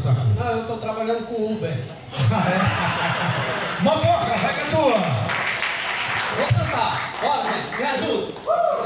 outra coisa? Não, eu tô trabalhando com Uber. Motoca, vai com a tua! Vou cantar. Bora, gente, me ajuda.